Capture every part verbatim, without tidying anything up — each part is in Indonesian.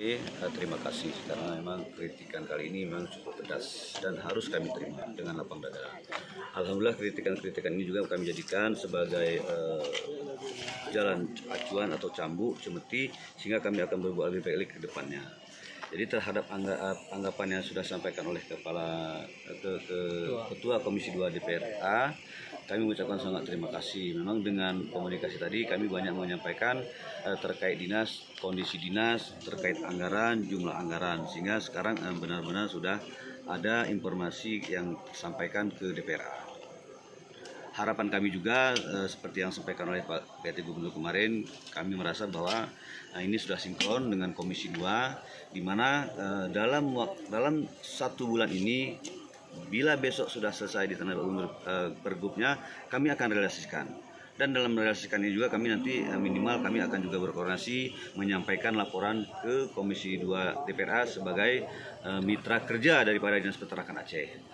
Eh, terima kasih karena memang kritikan kali ini memang cukup pedas dan harus kami terima dengan lapang dada. Alhamdulillah kritikan-kritikan ini juga kami jadikan sebagai uh, jalan acuan atau cambuk cemeti sehingga kami akan berbuat lebih baik ke depannya. Jadi terhadap anggapan yang sudah disampaikan oleh kepala ke, ke ketua Komisi dua D P R A, kami mengucapkan sangat terima kasih. Memang dengan komunikasi tadi kami banyak menyampaikan eh, terkait dinas, kondisi dinas, terkait anggaran, jumlah anggaran, sehingga sekarang eh, benar-benar sudah ada informasi yang disampaikan ke D P R A. Harapan kami juga eh, seperti yang disampaikan oleh Pak P T Gubernur kemarin, kami merasa bahwa nah, ini sudah sinkron dengan Komisi dua, di mana eh, dalam dalam satu bulan ini, bila besok sudah selesai di tanah umur eh, pergubnya, kami akan realisasikan. Dan dalam realisasikan ini juga kami nanti eh, minimal kami akan juga berkoordinasi menyampaikan laporan ke Komisi dua D P R A sebagai eh, mitra kerja daripada Dinas Peternakan Aceh.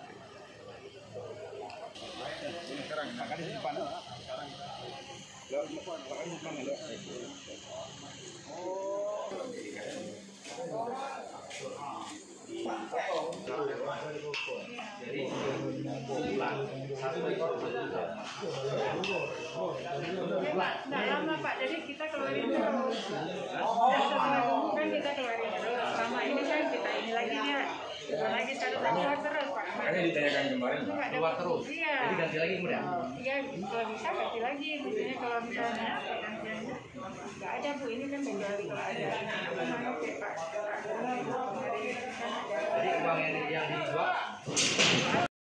Nggak lama Pak, jadi kita keluarin terus. Setelah tunggu kan kita keluarin terus. Sama ini kan kita ini lagi dia, lagi satu keluar terus Pak. Makanya ditanyakan kemarin Pak, keluar terus. Iya. Jadi ganti lagi kemudian. Iya, kalau bisa ganti lagi. Maksudnya kalau misalnya gantiannya nggak ada Bu, ini kan kecuali kalau ada apa namanya Pak. Jadi uang yang yang dijual